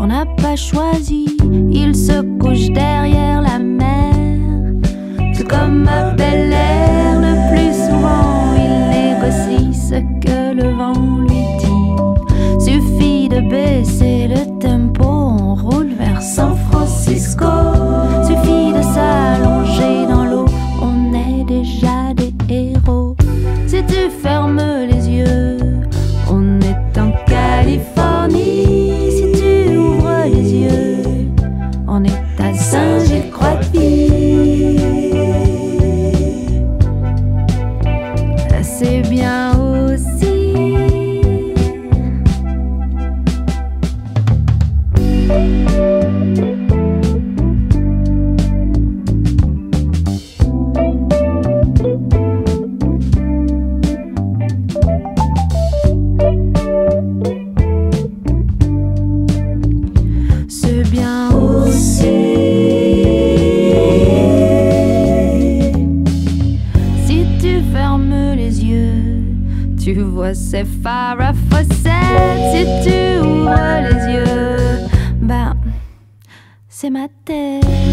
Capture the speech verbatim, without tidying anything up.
qu'on n'a pas choisi. Il se couche derrière la mer, tout comme à Bel Air. Le plus souvent il négocie ce que le vent lui dit. Suffit de baisser le tempo, on roule vers San Francisco. Suffit de s'allonger dans l'eau, on est déjà des héros. Si tu fermes les yeux, on est en Californie. Si tu ouvres les yeux, on est à Saint-Gilles-Croix-de-Vie. C'est bien aussi. C'est bien aussi. Si tu fermes les yeux, tu vois ces Farrah Fawcett. Si tu ouvres les yeux, ben c'est ma tête.